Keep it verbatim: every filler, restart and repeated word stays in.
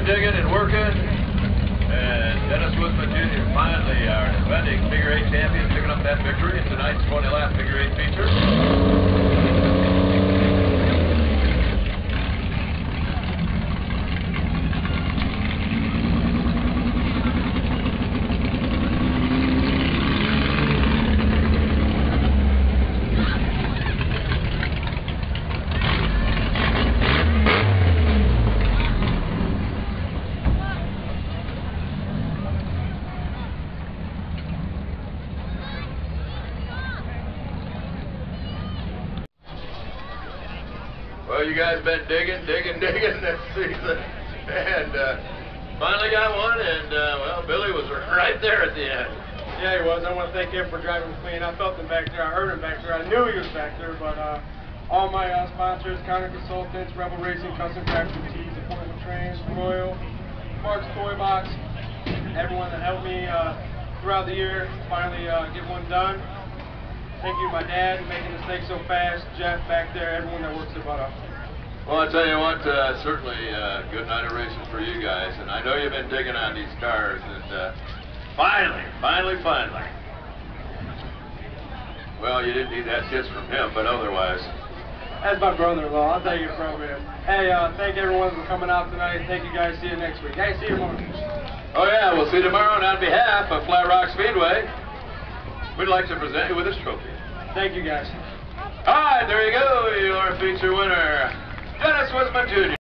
been digging and working, and Dennis Woodman Junior finally, our defending figure eight champion, picking up that victory in tonight's twenty lap figure eight feature. Well, you guys been digging, digging, digging this season, and uh, finally got one, and uh, well, Billy was right there at the end. Yeah, he was. I want to thank him for driving with me, and I felt him back there. I heard him back there. I knew he was back there, but uh, all my uh, sponsors, Counter Consultants, Rebel Racing, Custom Crafted Tees, Appointment Trains, Royal, Mark's Toy Box, everyone that helped me uh, throughout the year finally uh, get one done. Thank you, my dad, making this thing so fast, Jeff back there, everyone that works their butt off. Well, I tell you what, uh, certainly a uh, good night of racing for you guys, and I know you've been digging on these cars, and uh, finally, finally, finally. Well, you didn't need that kiss from him, but otherwise. That's my brother-in-law. I'll tell you a program. Hey, uh, thank everyone for coming out tonight. Thank you guys. See you next week. Hey, see you tomorrow. Oh yeah, we'll see you tomorrow, and on behalf of Flat Rock Speedway, we'd like to present you with this trophy. Thank you, guys. All right, there you go, your feature winner, Dennis Woodman Junior